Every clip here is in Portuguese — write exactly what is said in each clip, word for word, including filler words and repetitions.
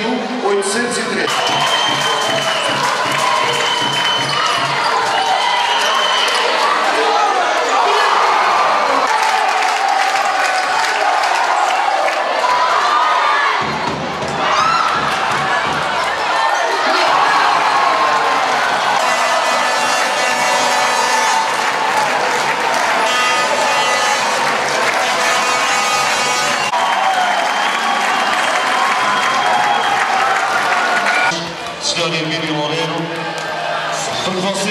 um oitocentos e três. senhor Emílio Loureiro, por você.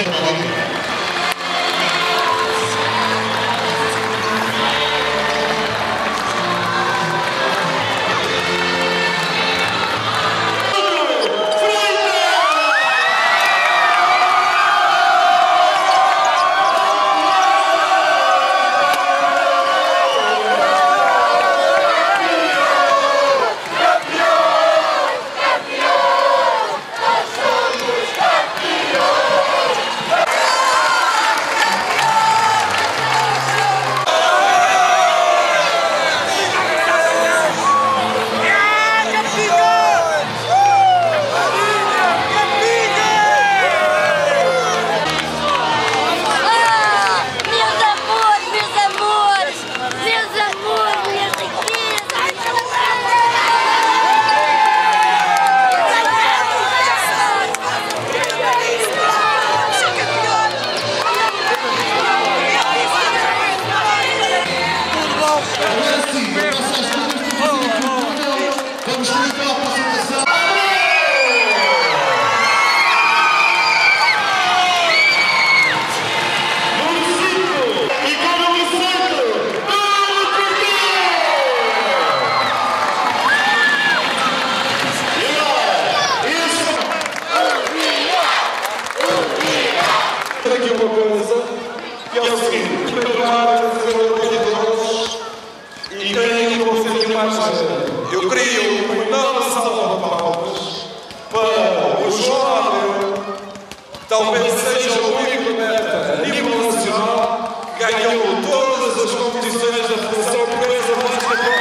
Aqui uma coisa, que é o seguinte, para tomar a decisão de todos e tenho que você aqui mais eu queria uma nova salva de palmas para o João Abreu, talvez seja o único atleta a nível nacional que ganhou todas as competições da Federação Portuguesa de Basquetebol.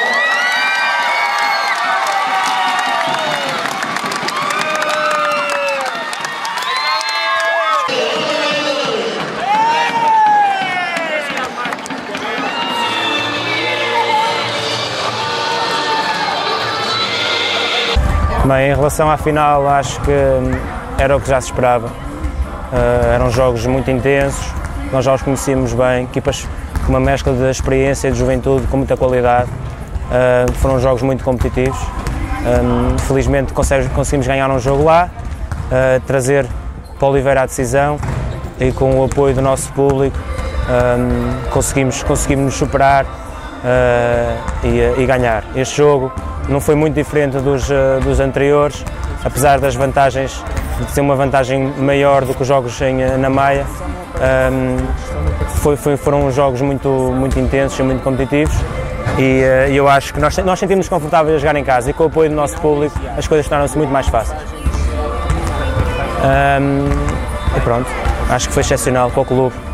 Bem, em relação à final, acho que era o que já se esperava. Uh, eram jogos muito intensos, nós já os conhecíamos bem, equipas com uma mescla de experiência e de juventude com muita qualidade. Uh, foram jogos muito competitivos. Um, felizmente conseguimos ganhar um jogo lá, uh, trazer para Oliveira a decisão e com o apoio do nosso público um, conseguimos, conseguimos nos superar uh, e, e ganhar. Este jogo não foi muito diferente dos, uh, dos anteriores, apesar das vantagens, de ser uma vantagem maior do que os jogos em, na Maia. Um, foi, foi, foram jogos muito, muito intensos e muito competitivos e uh, eu acho que nós, nós sentimos confortáveis a jogar em casa e com o apoio do nosso público as coisas tornaram-se muito mais fáceis. Um, e pronto, acho que foi excepcional para o clube.